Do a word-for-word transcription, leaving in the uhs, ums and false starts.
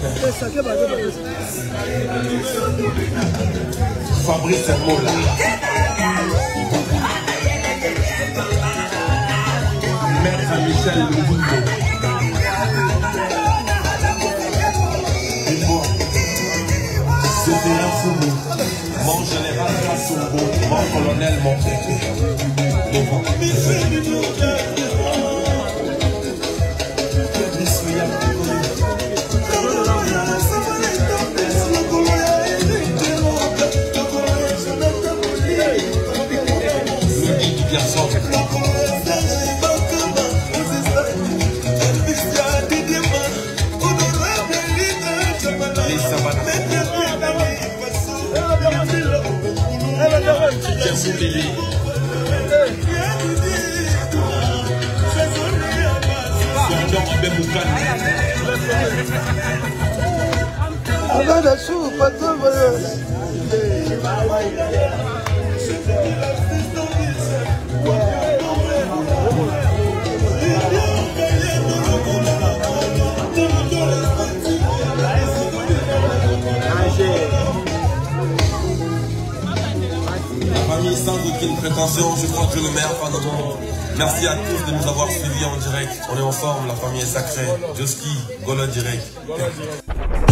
Fabrice Mola. Maître Michel Lubundo. C'était un fourneau. Mon général Kassongo. Mon colonel, mon garçon. Les savanes. Merci Lily. Agora chupa, La famille sans aucune prétention, je crois que le meilleur pardon. Merci à tous de nous avoir suivis en direct. On est ensemble, la famille est sacrée. Joski, Golo direct.